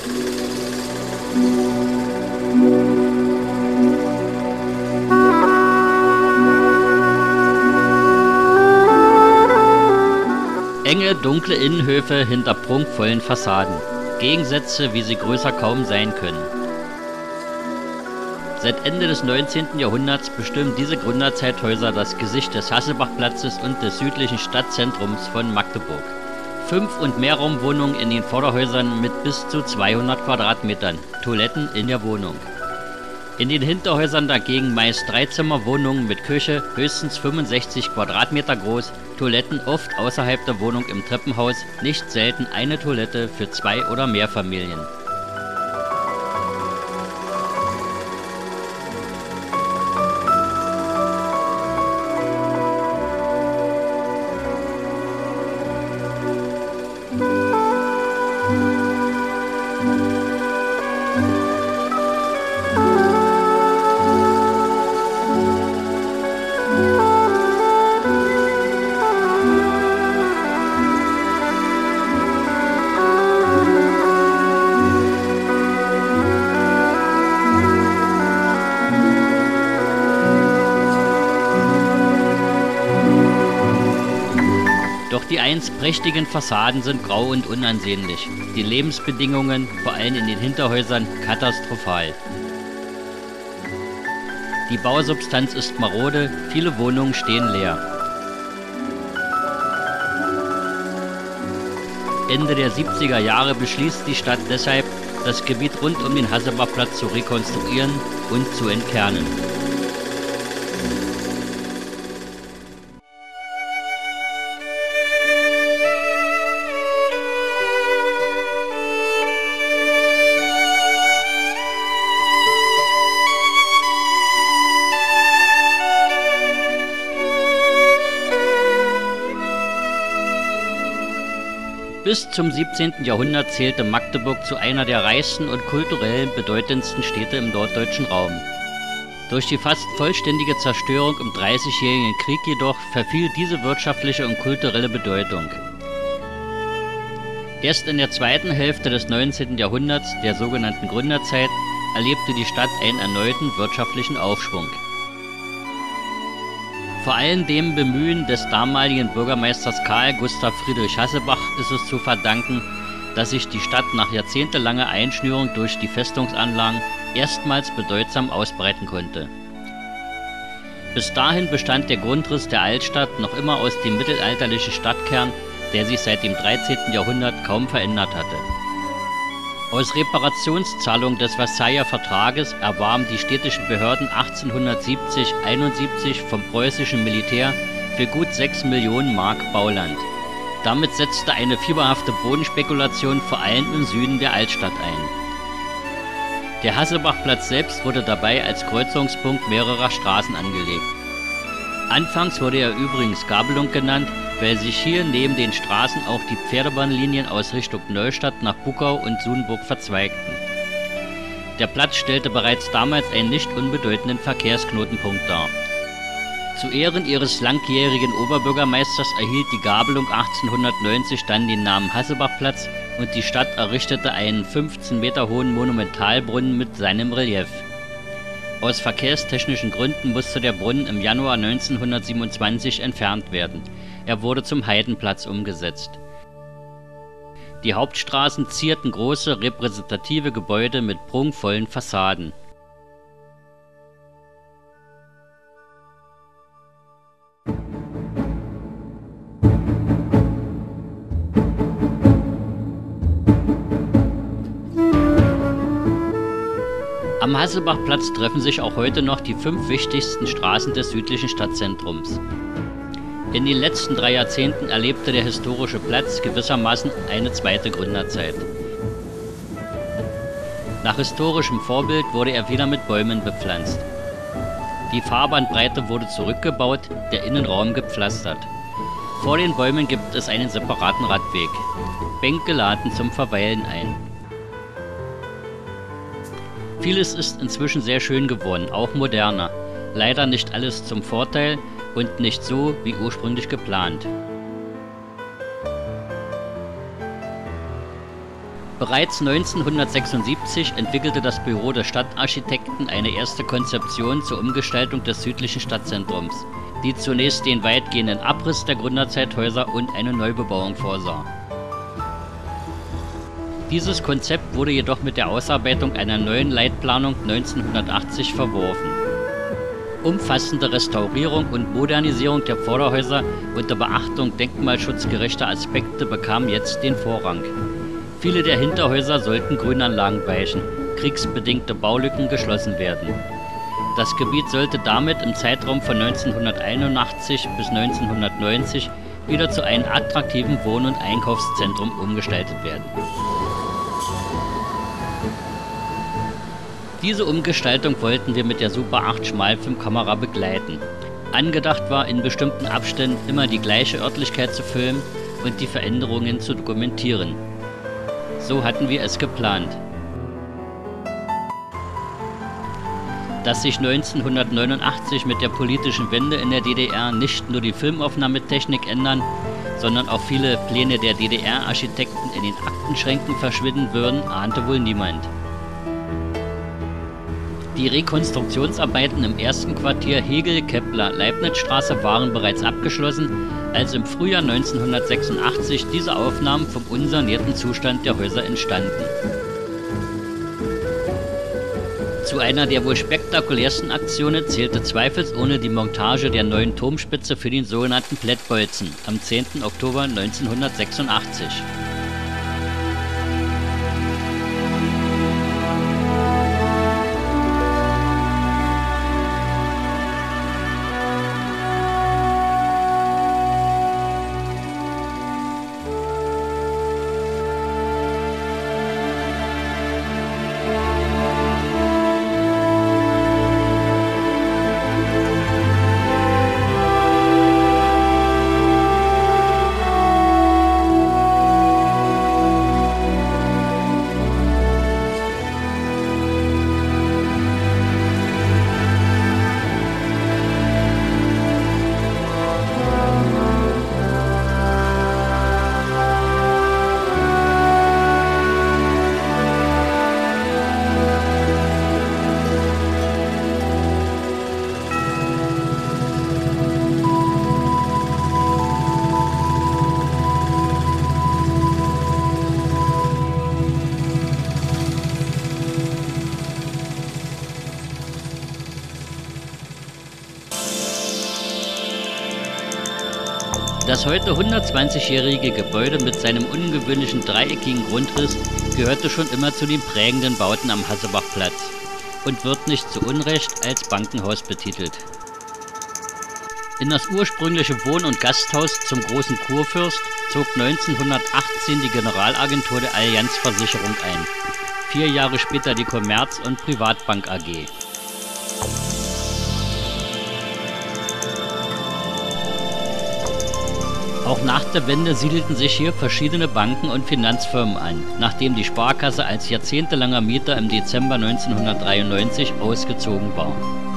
Enge, dunkle Innenhöfe hinter prunkvollen Fassaden. Gegensätze, wie sie größer kaum sein können. Seit Ende des 19. Jahrhunderts bestimmen diese Gründerzeithäuser das Gesicht des Hasselbachplatzes und des südlichen Stadtzentrums von Magdeburg. 5- und Mehrraumwohnungen in den Vorderhäusern mit bis zu 200 Quadratmetern, Toiletten in der Wohnung. In den Hinterhäusern dagegen meist Dreizimmerwohnungen mit Küche, höchstens 65 Quadratmeter groß, Toiletten oft außerhalb der Wohnung im Treppenhaus, nicht selten eine Toilette für 2 oder mehr Familien. Doch die einst prächtigen Fassaden sind grau und unansehnlich. Die Lebensbedingungen, vor allem in den Hinterhäusern, katastrophal. Die Bausubstanz ist marode, viele Wohnungen stehen leer. Ende der 70er Jahre beschließt die Stadt deshalb, das Gebiet rund um den Hasselbachplatz zu rekonstruieren und zu entkernen. Bis zum 17. Jahrhundert zählte Magdeburg zu einer der reichsten und kulturell bedeutendsten Städte im norddeutschen Raum. Durch die fast vollständige Zerstörung im Dreißigjährigen Krieg jedoch verfiel diese wirtschaftliche und kulturelle Bedeutung. Erst in der zweiten Hälfte des 19. Jahrhunderts, der sogenannten Gründerzeit, erlebte die Stadt einen erneuten wirtschaftlichen Aufschwung. Vor allem dem Bemühen des damaligen Bürgermeisters Karl Gustav Friedrich Hasselbach ist es zu verdanken, dass sich die Stadt nach jahrzehntelanger Einschnürung durch die Festungsanlagen erstmals bedeutsam ausbreiten konnte. Bis dahin bestand der Grundriss der Altstadt noch immer aus dem mittelalterlichen Stadtkern, der sich seit dem 13. Jahrhundert kaum verändert hatte. Aus Reparationszahlungen des Versailler Vertrages erwarben die städtischen Behörden 1870/71 vom preußischen Militär für gut 6 Millionen Mark Bauland. Damit setzte eine fieberhafte Bodenspekulation vor allem im Süden der Altstadt ein. Der Hasselbachplatz selbst wurde dabei als Kreuzungspunkt mehrerer Straßen angelegt. Anfangs wurde er übrigens Gabelung genannt, weil sich hier neben den Straßen auch die Pferdebahnlinien aus Richtung Neustadt nach Buckau und Sudenburg verzweigten. Der Platz stellte bereits damals einen nicht unbedeutenden Verkehrsknotenpunkt dar. Zu Ehren ihres langjährigen Oberbürgermeisters erhielt die Gabelung 1890 dann den Namen Hasselbachplatz und die Stadt errichtete einen 15 Meter hohen Monumentalbrunnen mit seinem Relief. Aus verkehrstechnischen Gründen musste der Brunnen im Januar 1927 entfernt werden. Er wurde zum Heidenplatz umgesetzt. Die Hauptstraßen zierten große repräsentative Gebäude mit prunkvollen Fassaden. Am Hasselbachplatz treffen sich auch heute noch die 5 wichtigsten Straßen des südlichen Stadtzentrums. In den letzten 3 Jahrzehnten erlebte der historische Platz gewissermaßen eine zweite Gründerzeit. Nach historischem Vorbild wurde er wieder mit Bäumen bepflanzt. Die Fahrbahnbreite wurde zurückgebaut, der Innenraum gepflastert. Vor den Bäumen gibt es einen separaten Radweg. Bänke laden zum Verweilen ein. Vieles ist inzwischen sehr schön geworden, auch moderner. Leider nicht alles zum Vorteil und nicht so wie ursprünglich geplant. Bereits 1976 entwickelte das Büro des Stadtarchitekten eine erste Konzeption zur Umgestaltung des südlichen Stadtzentrums, die zunächst den weitgehenden Abriss der Gründerzeithäuser und eine Neubebauung vorsah. Dieses Konzept wurde jedoch mit der Ausarbeitung einer neuen Leitplanung 1980 verworfen. Umfassende Restaurierung und Modernisierung der Vorderhäuser unter Beachtung denkmalschutzgerechter Aspekte bekamen jetzt den Vorrang. Viele der Hinterhäuser sollten Grünanlagen weichen, kriegsbedingte Baulücken geschlossen werden. Das Gebiet sollte damit im Zeitraum von 1981 bis 1990 wieder zu einem attraktiven Wohn- und Einkaufszentrum umgestaltet werden. Diese Umgestaltung wollten wir mit der Super 8 Schmalfilmkamera begleiten. Angedacht war, in bestimmten Abständen immer die gleiche Örtlichkeit zu filmen und die Veränderungen zu dokumentieren. So hatten wir es geplant. Dass sich 1989 mit der politischen Wende in der DDR nicht nur die Filmaufnahmetechnik ändern, sondern auch viele Pläne der DDR-Architekten in den Aktenschränken verschwinden würden, ahnte wohl niemand. Die Rekonstruktionsarbeiten im ersten Quartier Hegel-Kepler-Leibnizstraße waren bereits abgeschlossen, als im Frühjahr 1986 diese Aufnahmen vom unsanierten Zustand der Häuser entstanden. Zu einer der wohl spektakulärsten Aktionen zählte zweifelsohne die Montage der neuen Turmspitze für den sogenannten Plättbolzen am 10. Oktober 1986. Das heute 120-jährige Gebäude mit seinem ungewöhnlichen dreieckigen Grundriss gehörte schon immer zu den prägenden Bauten am Hassebachplatz und wird nicht zu Unrecht als Bankenhaus betitelt. In das ursprüngliche Wohn- und Gasthaus zum Großen Kurfürst zog 1918 die Generalagentur der Allianz Versicherung ein, 4 Jahre später die Commerz- und Privatbank AG. Auch nach der Wende siedelten sich hier verschiedene Banken und Finanzfirmen an, nachdem die Sparkasse als jahrzehntelanger Mieter im Dezember 1993 ausgezogen war.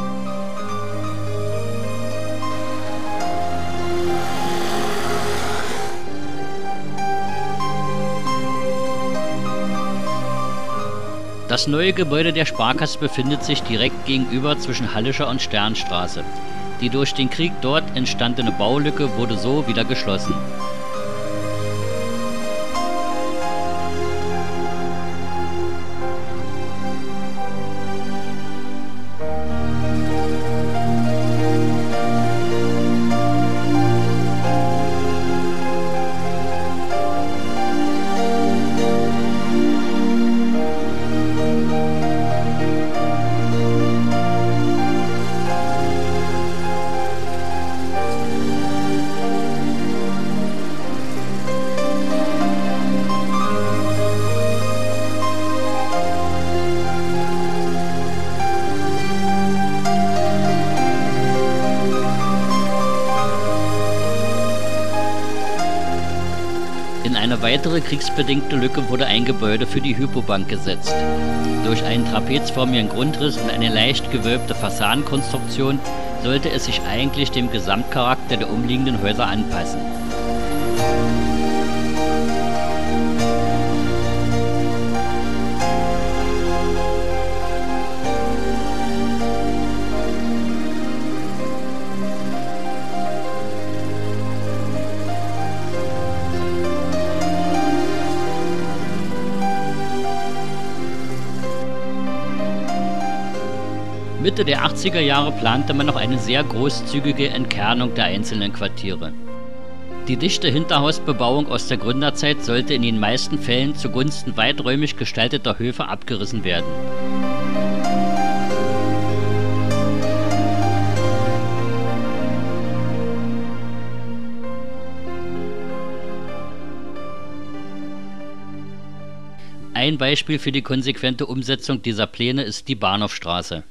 Das neue Gebäude der Sparkasse befindet sich direkt gegenüber zwischen Hallischer und Sternstraße. Die durch den Krieg dort entstandene Baulücke wurde so wieder geschlossen. In eine weitere kriegsbedingte Lücke wurde ein Gebäude für die Hypobank gesetzt. Durch einen trapezförmigen Grundriss und eine leicht gewölbte Fassadenkonstruktion sollte es sich eigentlich dem Gesamtcharakter der umliegenden Häuser anpassen. Mitte der 80er Jahre plante man noch eine sehr großzügige Entkernung der einzelnen Quartiere. Die dichte Hinterhausbebauung aus der Gründerzeit sollte in den meisten Fällen zugunsten weiträumig gestalteter Höfe abgerissen werden. Ein Beispiel für die konsequente Umsetzung dieser Pläne ist die Bahnhofstraße.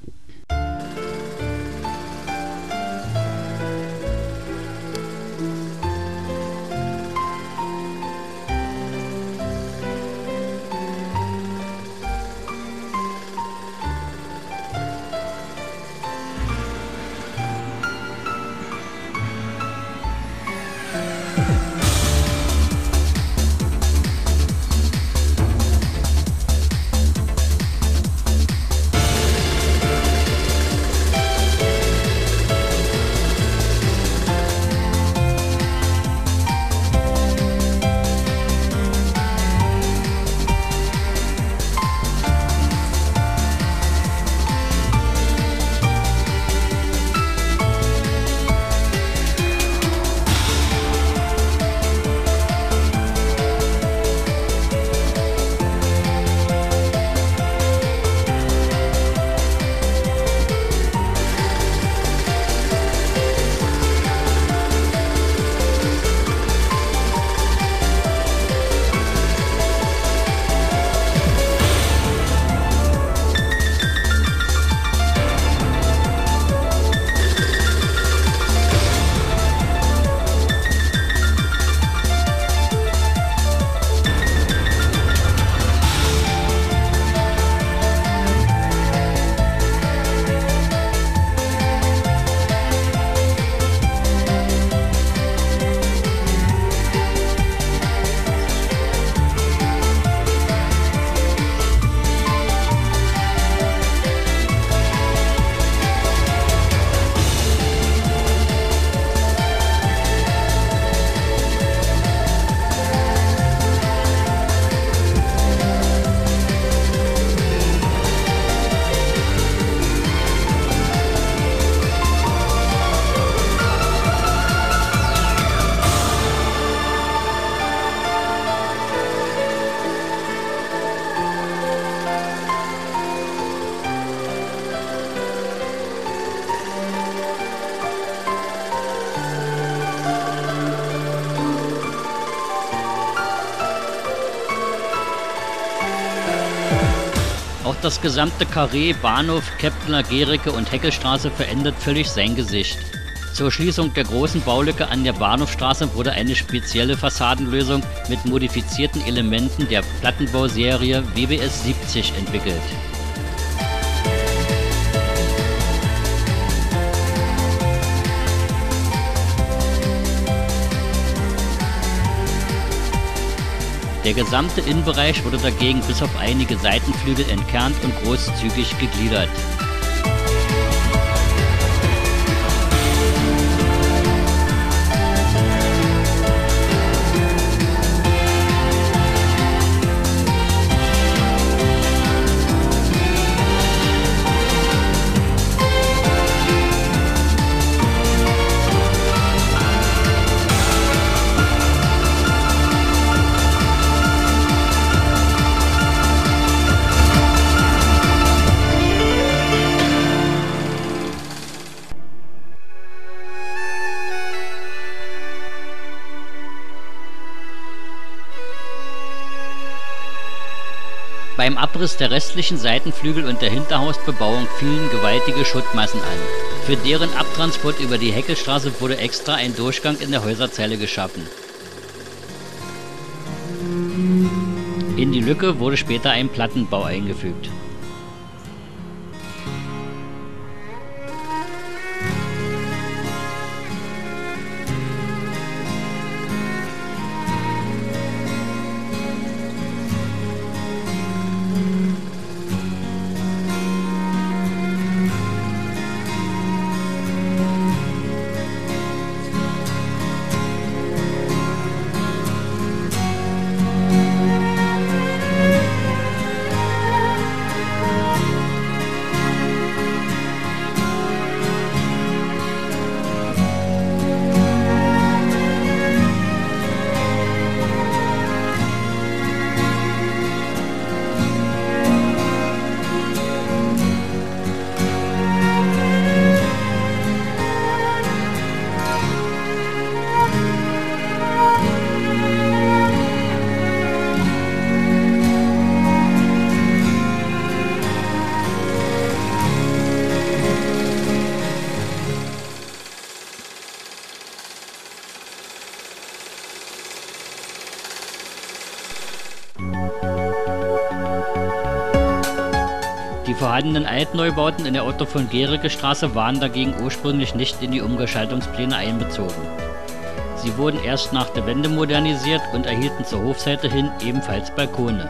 Auch das gesamte Karree Bahnhof, Keptner, Gericke und Heckelstraße verändert völlig sein Gesicht. Zur Schließung der großen Baulücke an der Bahnhofstraße wurde eine spezielle Fassadenlösung mit modifizierten Elementen der Plattenbauserie WBS 70 entwickelt. Der gesamte Innenbereich wurde dagegen bis auf einige Seitenflügel entkernt und großzügig gegliedert. Beim Abriss der restlichen Seitenflügel und der Hinterhausbebauung fielen gewaltige Schuttmassen an. Für deren Abtransport über die Heckelstraße wurde extra ein Durchgang in der Häuserzeile geschaffen. In die Lücke wurde später ein Plattenbau eingefügt. Die vorhandenen Altneubauten in der Otto-von-Guericke-Straße waren dagegen ursprünglich nicht in die Umgestaltungspläne einbezogen. Sie wurden erst nach der Wende modernisiert und erhielten zur Hofseite hin ebenfalls Balkone.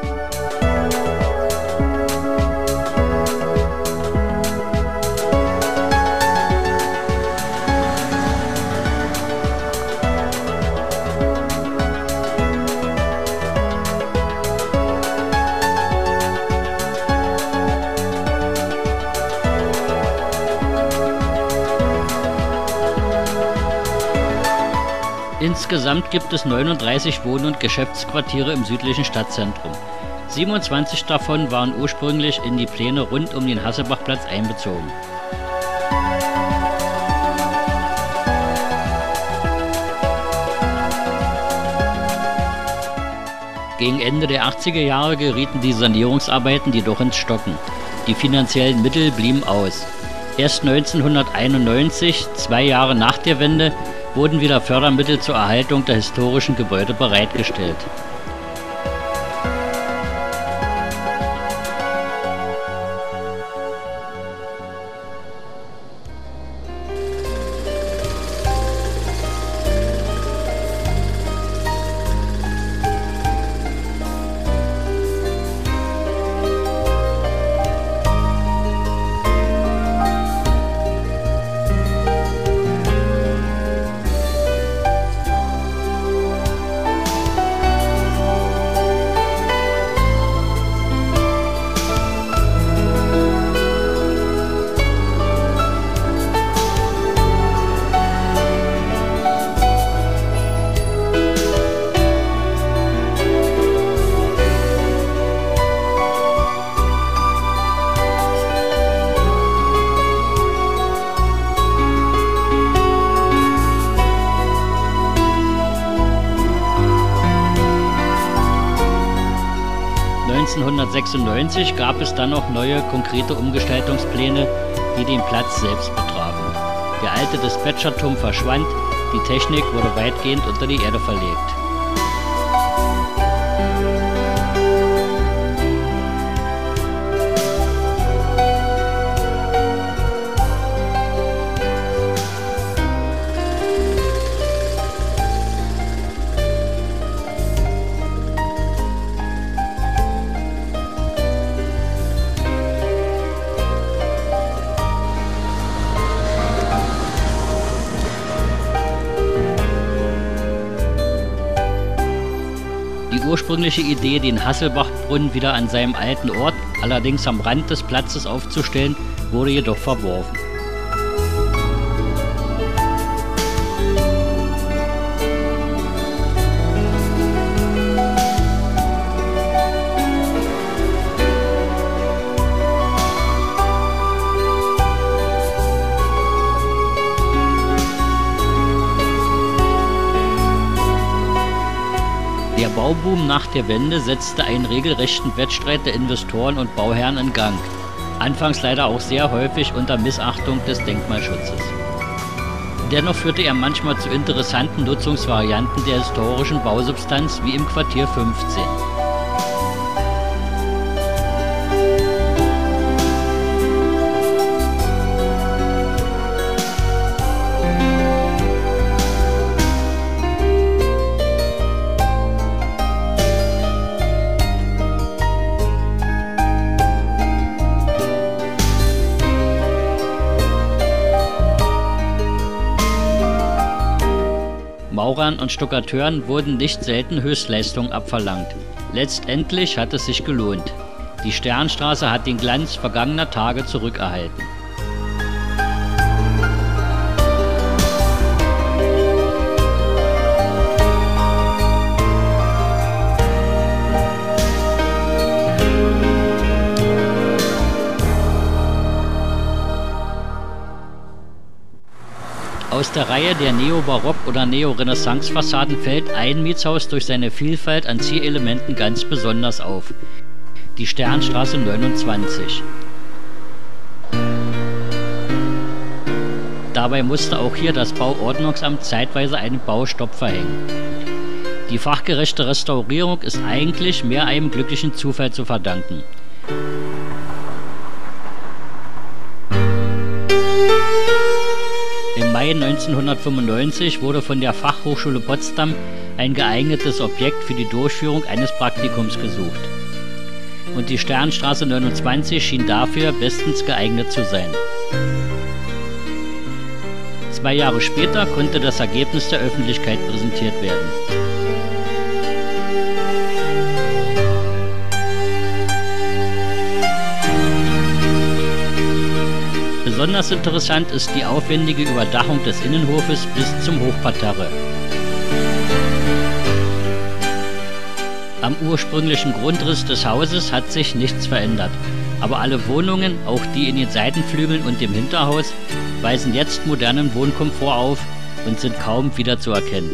Insgesamt gibt es 39 Wohn- und Geschäftsquartiere im südlichen Stadtzentrum. 27 davon waren ursprünglich in die Pläne rund um den Hasselbachplatz einbezogen. Gegen Ende der 80er Jahre gerieten die Sanierungsarbeiten jedoch ins Stocken. Die finanziellen Mittel blieben aus. Erst 1991, 2 Jahre nach der Wende, wurden wieder Fördermittel zur Erhaltung der historischen Gebäude bereitgestellt. (1996) gab es dann noch neue, konkrete Umgestaltungspläne, die den Platz selbst betrafen. Der alte Dispatcherturm verschwand, die Technik wurde weitgehend unter die Erde verlegt. Die ursprüngliche Idee, den Hasselbachbrunnen wieder an seinem alten Ort, allerdings am Rand des Platzes aufzustellen, wurde jedoch verworfen. Der Bauboom nach der Wende setzte einen regelrechten Wettstreit der Investoren und Bauherren in Gang. Anfangs leider auch sehr häufig unter Missachtung des Denkmalschutzes. Dennoch führte er manchmal zu interessanten Nutzungsvarianten der historischen Bausubstanz wie im Quartier 15. Maurern und Stuckateuren wurden nicht selten Höchstleistungen abverlangt. Letztendlich hat es sich gelohnt. Die Sternstraße hat den Glanz vergangener Tage zurückerhalten. Aus der Reihe der Neobarock- oder Neorenaissance-Fassaden fällt ein Mietshaus durch seine Vielfalt an Zierelementen ganz besonders auf: die Sternstraße 29. Dabei musste auch hier das Bauordnungsamt zeitweise einen Baustopp verhängen. Die fachgerechte Restaurierung ist eigentlich mehr einem glücklichen Zufall zu verdanken. Mai 1995 wurde von der Fachhochschule Potsdam ein geeignetes Objekt für die Durchführung eines Praktikums gesucht. Und die Sternstraße 29 schien dafür bestens geeignet zu sein. 2 Jahre später konnte das Ergebnis der Öffentlichkeit präsentiert werden. Besonders interessant ist die aufwendige Überdachung des Innenhofes bis zum Hochparterre. Am ursprünglichen Grundriss des Hauses hat sich nichts verändert, aber alle Wohnungen, auch die in den Seitenflügeln und dem Hinterhaus, weisen jetzt modernen Wohnkomfort auf und sind kaum wiederzuerkennen.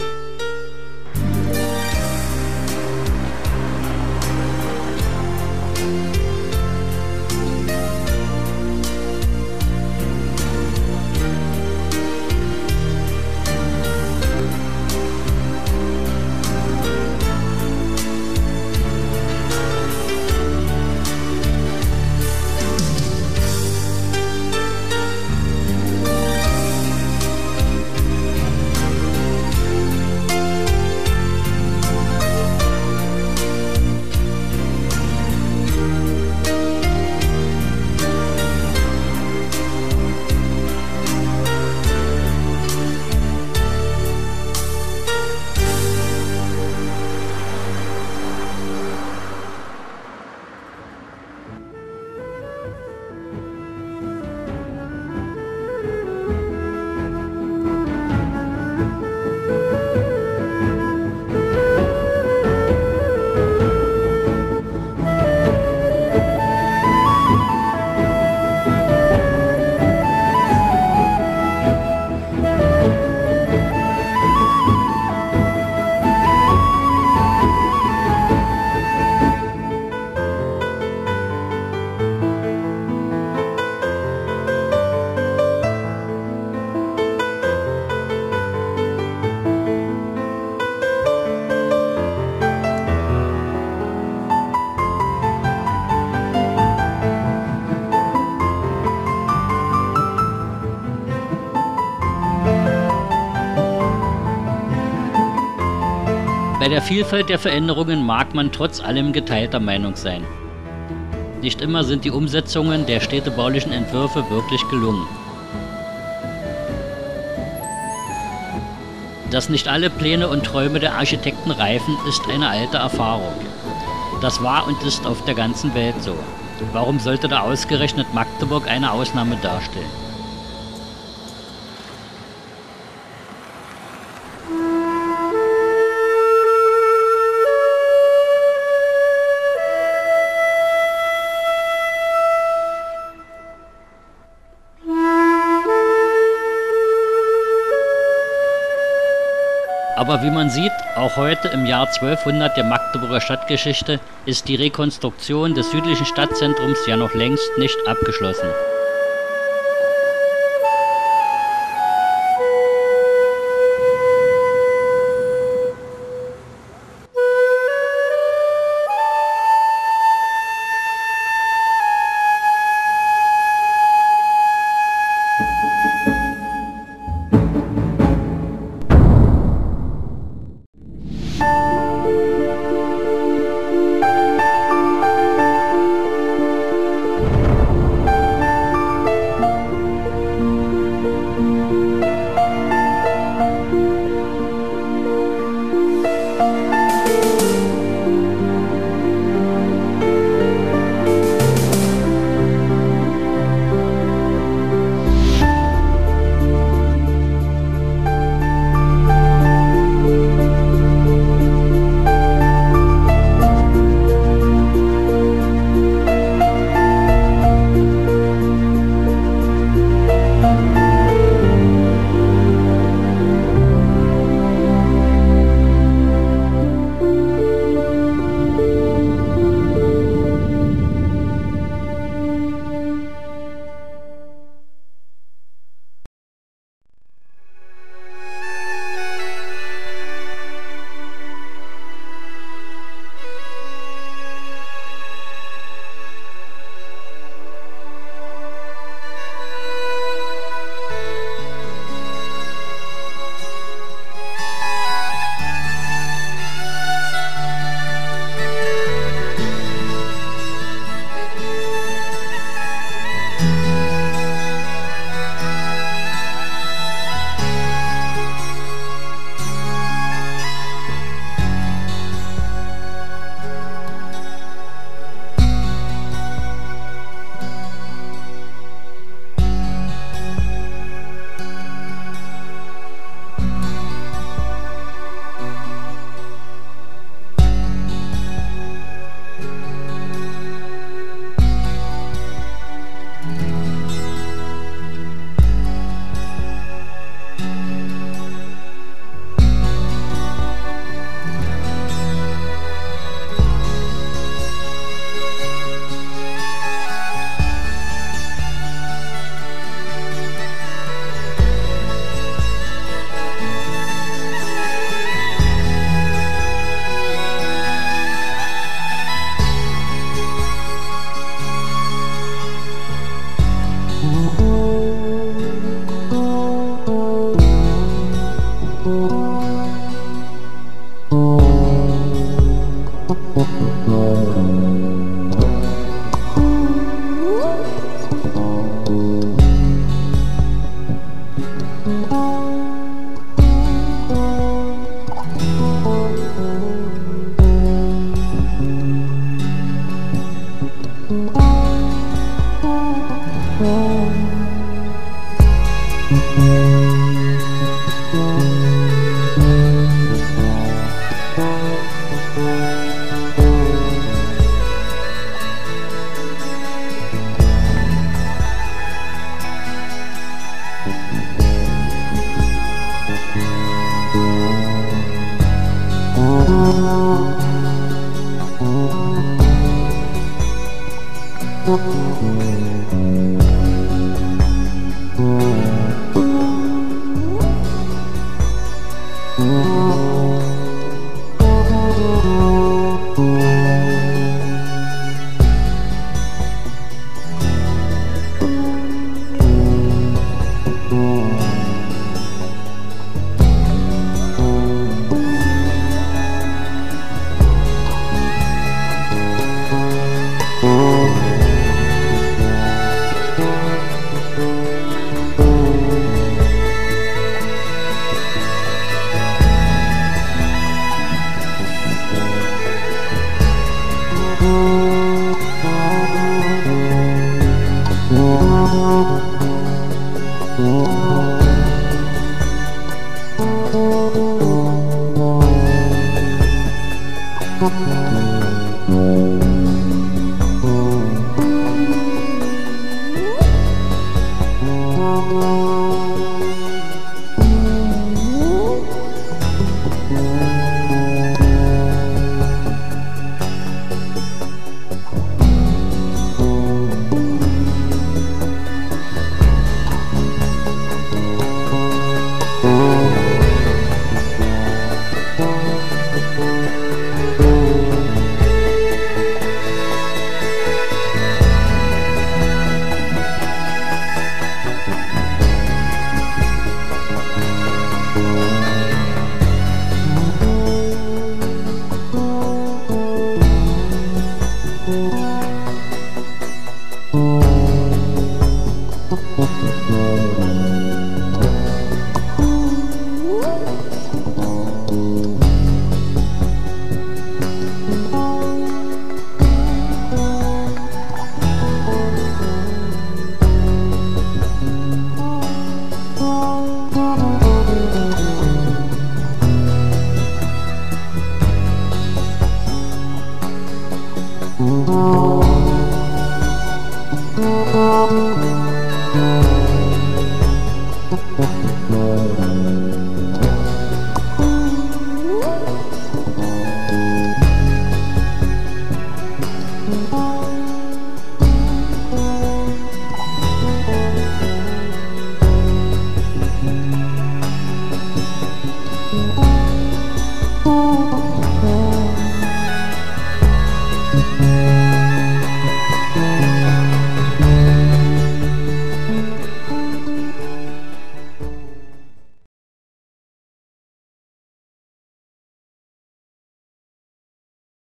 Bei der Vielfalt der Veränderungen mag man trotz allem geteilter Meinung sein. Nicht immer sind die Umsetzungen der städtebaulichen Entwürfe wirklich gelungen. Dass nicht alle Pläne und Träume der Architekten reifen, ist eine alte Erfahrung. Das war und ist auf der ganzen Welt so. Warum sollte da ausgerechnet Magdeburg eine Ausnahme darstellen? Aber wie man sieht, auch heute im Jahr 1200 der Magdeburger Stadtgeschichte ist die Rekonstruktion des südlichen Stadtzentrums ja noch längst nicht abgeschlossen.